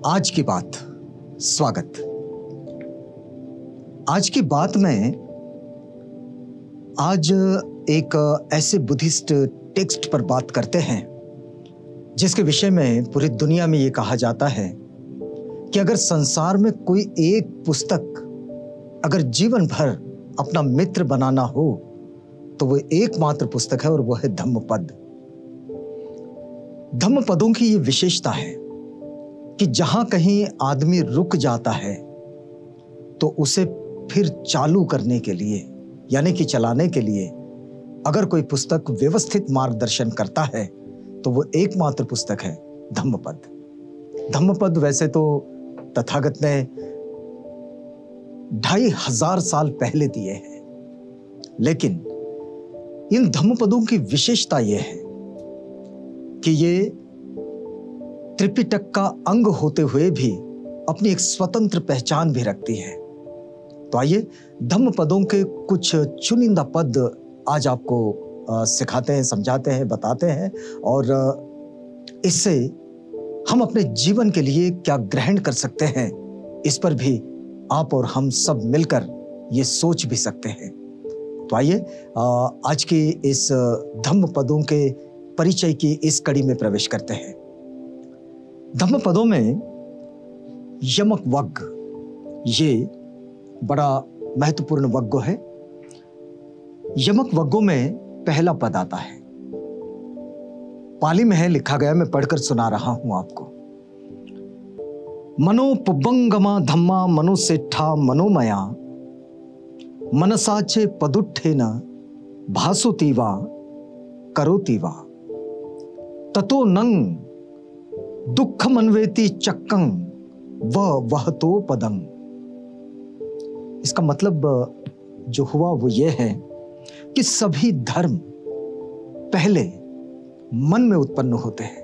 आज की बात। स्वागत। आज की बात में आज एक ऐसे बुद्धिस्ट टेक्स्ट पर बात करते हैं जिसके विषय में पूरी दुनिया में ये कहा जाता है कि अगर संसार में कोई एक पुस्तक अगर जीवन भर अपना मित्र बनाना हो तो वो एकमात्र पुस्तक है और वो है धम्मपद। धम्मपदों की ये विशेषता है कि जहां कहीं आदमी रुक जाता है तो उसे फिर चालू करने के लिए यानी कि चलाने के लिए अगर कोई पुस्तक व्यवस्थित मार्गदर्शन करता है तो वो एकमात्र पुस्तक है धम्मपद। धम्मपद वैसे तो तथागत ने 2500 साल पहले दिए हैं, लेकिन इन धम्मपदों की विशेषता यह है कि ये त्रिपिटक का अंग होते हुए भी अपनी एक स्वतंत्र पहचान भी रखती है। तो आइए धम्मपदों के कुछ चुनिंदा पद आज आपको सिखाते हैं, समझाते हैं, बताते हैं और इससे हम अपने जीवन के लिए क्या ग्रहण कर सकते हैं इस पर भी आप और हम सब मिलकर ये सोच भी सकते हैं। तो आइए आज की इस धम्मपदों के परिचय की इस कड़ी में प्रवेश करते हैं। धम्मपदों में यमक वग्ग ये बड़ा महत्वपूर्ण वग्ग है। यमक वग्गों में पहला पद आता है, पाली में है, लिखा गया, मैं पढ़कर सुना रहा हूं आपको। मनो पुब्बंगमा धम्मा मनोसेठा मनोमया मनसाचे पदुट्ठेन भासुतीवा करोतीवा ततो नंग दुःखमन्वेति चक्कं वहतो पदं। इसका मतलब जो हुआ वो ये है कि सभी धर्म पहले मन में उत्पन्न होते हैं।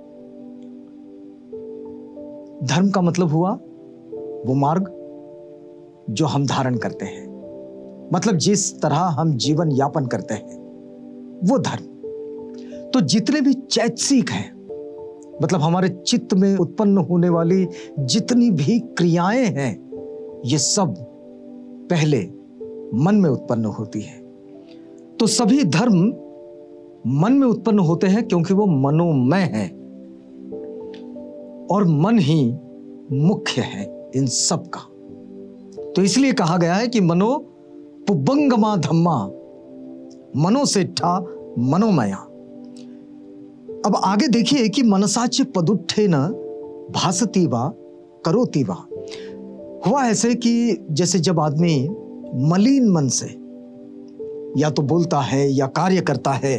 धर्म का मतलब हुआ वो मार्ग जो हम धारण करते हैं, मतलब जिस तरह हम जीवन यापन करते हैं वो धर्म। तो जितने भी चैतसिक हैं, मतलब हमारे चित्त में उत्पन्न होने वाली जितनी भी क्रियाएं हैं, ये सब पहले मन में उत्पन्न होती है। तो सभी धर्म मन में उत्पन्न होते हैं क्योंकि वो मनोमय है और मन ही मुख्य है इन सब का। तो इसलिए कहा गया है कि मनो पुब्बंगमा धम्मा मनोसेठा मनोमया। अब आगे देखिए कि मनसाचे पदुट्ठेन भासतीवा करोतीवा। हुआ ऐसे कि जैसे जब आदमी मलिन मन से या तो बोलता है या कार्य करता है,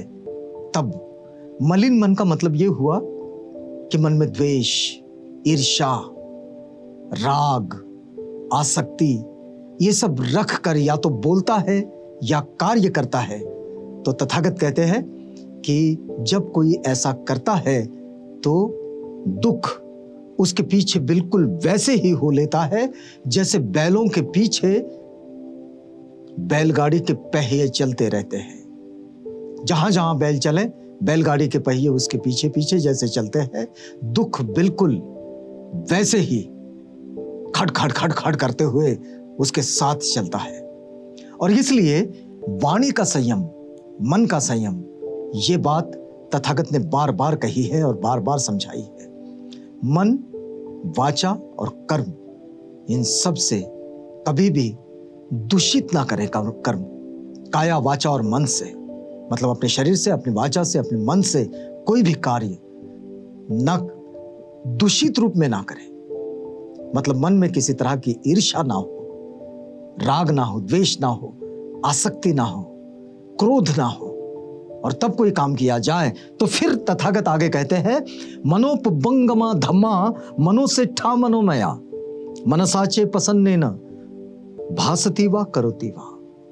तब मलिन मन का मतलब यह हुआ कि मन में द्वेष, ईर्ष्या, राग, आसक्ति ये सब रख कर या तो बोलता है या कार्य करता है। तो तथागत कहते हैं कि जब कोई ऐसा करता है तो दुख उसके पीछे बिल्कुल वैसे ही हो लेता है जैसे बैलों के पीछे बैलगाड़ी के पहिए चलते रहते हैं। जहां जहां बैल चले, बैलगाड़ी के पहिए उसके पीछे पीछे जैसे चलते हैं, दुख बिल्कुल वैसे ही खड़ खड़ खड़ खड़ करते हुए उसके साथ चलता है। और इसलिए वाणी का संयम, मन का संयम, ये बात तथागत ने बार बार कही है और बार बार समझाई है। मन, वाचा और कर्म, इन सब से कभी भी दूषित ना करें कर्म। काया, वाचा और मन से, मतलब अपने शरीर से, अपनी वाचा से, अपने मन से कोई भी कार्य ना दूषित रूप में ना करें। मतलब मन में किसी तरह की ईर्ष्या ना हो, राग ना हो, द्वेष ना हो, आसक्ति ना हो, क्रोध ना हो, और तब कोई काम किया जाए तो फिर तथागत आगे कहते हैं मनोपुब्बंगमा धम्मा मनोसेठा मनोमया मनसाचे प्रसन्नेन भासतीवा करोतीवा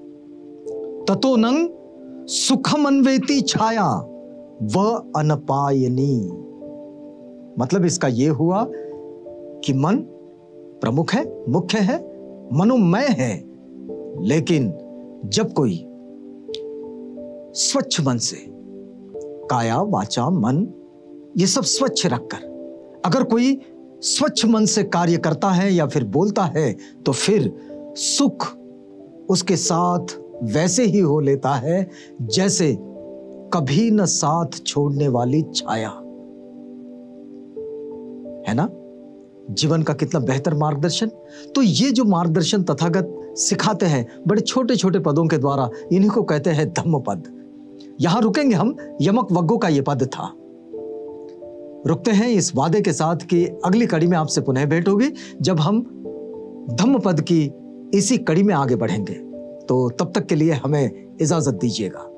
ततो नंग सुखमन्वेति छाया व अनपायनी। मतलब इसका यह हुआ कि मन प्रमुख है, मुख्य है, मनोमय है, लेकिन जब कोई स्वच्छ मन से, काया, वाचा, मन ये सब स्वच्छ रखकर अगर कोई स्वच्छ मन से कार्य करता है या फिर बोलता है तो फिर सुख उसके साथ वैसे ही हो लेता है जैसे कभी न साथ छोड़ने वाली छाया। है ना? जीवन का कितना बेहतर मार्गदर्शन। तो ये जो मार्गदर्शन तथागत सिखाते हैं बड़े छोटे छोटे पदों के द्वारा, इन्हीं को कहते हैं धम्म पद। यहां रुकेंगे हम, यमक वग्गों का ये पद था। रुकते हैं इस वादे के साथ कि अगली कड़ी में आपसे पुनः भेंट होगी जब हम धम्म पद की इसी कड़ी में आगे बढ़ेंगे। तो तब तक के लिए हमें इजाजत दीजिएगा।